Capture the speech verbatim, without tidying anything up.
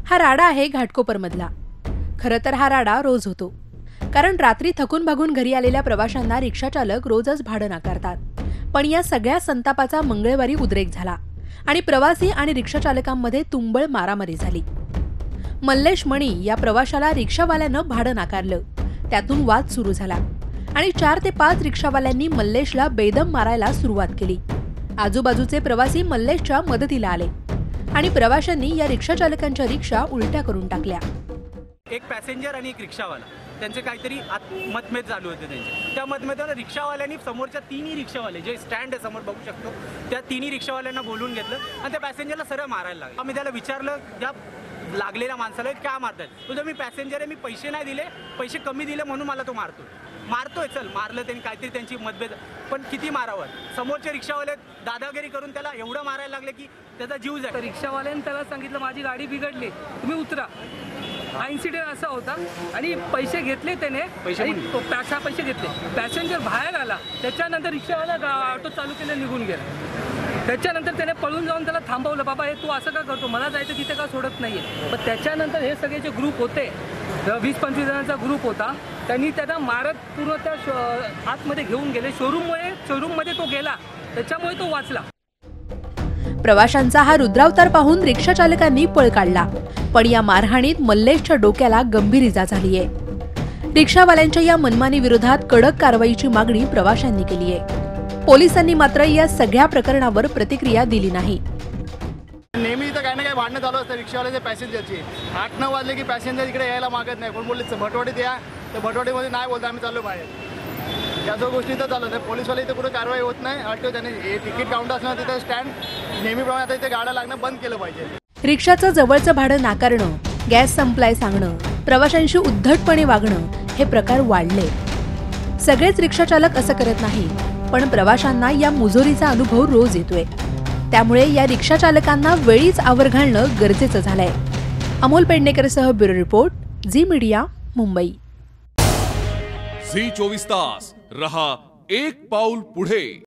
हा राडा आहे घाटकोपरमधला। खरं तर हा राडा रोज होतो, कारण रात्री थकून भागून घरी आलेल्या प्रवाशांना रिक्षा चालक रोजच भाडं नाकारतात। पण या सगळ्या संतापाचा मंगळवारी उद्रेक झाला आणि प्रवासी आणि रिक्षा चालकांमध्ये तुंबळ मारामारी झाली। मल्लेश मणी या प्रवाशाला रिक्षावाल्यानं भाडं नाकारलं, त्यातून वाद सुरू झाला आणि चार ते पाच रिक्षावाल्यांनी मल्लेशला बेदम मारायला सुरुवात केली। आजूबाजूचे प्रवासी मल्लेशच्या मदतीला आले आणि प्रवाशांनी या रिक्षा चालकांच्या रिक्षा उलट्या करून टाकल्या। एक पॅसेंजर आणि एक रिक्षावाला त्यांचे काहीतरी मतभेद चालू होते। त्यांचे त्या मतभेदाला रिक्षावाल्यांनी समोरच्या तिन्ही रिक्षावाले जे स्टँड आहे समोर बघू शकतो त्या तिन्ही रिक्षावाल्यांना बोलून घेतलं आणि त्या पॅसेंजरला सरळ मारायला लागले। आम्ही त्याला विचारलं, त्या लागलेल्या माणसाला का मारताय? तुझं मी पॅसेंजर आहे, मी पैसे नाही दिले, पैसे कमी दिले म्हणून मला तो मारतो मारतोय चल मारलं त्यांनी, काहीतरी त्यांची मतभेद, पण किती मारावं? समोरचे रिक्षावाले दादागिरी करून त्याला एवढं मारायला लागले की त्याचा जीव जातो। रिक्षावाल्याने त्याला सांगितलं माझी गाडी बिघडली, तुम्ही उतरा। हा इन्सिडेंट असा होता आणि पैसे घेतले त्याने, पैसे पैसे घेतले, पॅसेंजर बाहेर आला, त्याच्यानंतर रिक्षावाला ऑटो चालू केलं, निघून गेला। त्याच्यानंतर त्याने पळून जाऊन त्याला थांबवलं, बाबा हे तू असं का करतो, मला जायचं तिथे का सोडत नाहीये। पण त्याच्यानंतर हे सगळे जे ग्रुप होते, वीस पंचवीस जणांचा ग्रुप होता, त्यांनी त्याला मारत पूर्ण त्या आतमध्ये घेऊन गेले। शोरूममुळे शोरूममध्ये तो गेला, त्याच्यामुळे तो वाचला। प्रवाशांचा हा रुद्रावतार पाहून रिक्षा चालकांनी पळ काढला, पण या मारहाणीत मल्लेशच्या डोक्याला गंभीर इजा झालीये। रिक्षावाल्यांच्या या मनमानी विरोधात कडक कारवाईची मागणी प्रवाशांनी केली आहे। पोलिसांनी मात्र या सगळ्या प्रकरणावर प्रतिक्रिया दिली नाही। नेहमी इथं काही ना काही भांडणं चालू असतं रिक्षावाल्याच्या पॅसेंजरची। आठ नऊ वाजले की पॅसेंजर इकडे यायला मागत नाही, कोण बोलले भटवाडीत या, तर भटवाडीमध्ये नाही बोलतो आम्ही चाललो बाहेर। या जो गोष्टी तर चालू आहे, पोलिसवाले इथे कुठे कारवाई होत नाही। ऑटो त्याने हे तिकीट काउंटर असणार तिथे स्टँड नेहमीप्रमाणे आता इथे गाड्या लागणं बंद केलं पाहिजे। रिक्षाचं जवळचं भाडं नाकारणं, गॅस संपलाय सांगणं, प्रवाशांशी उद्धटपणे वागणं हे प्रकार वाढले। सगळेच रिक्षा चालक असं करत नाही, पण प्रवाशांना या मुजोरीचा अनुभव रोज येतोय। त्यामुळे या रिक्षा चालकांना वेळीच आवर घालणं गरजेचं झालंय। अमोल पेडणेकरसह bureau report, Zee media, Mumbai. Zee चोवीस तास रहा एक पाऊल पुढे।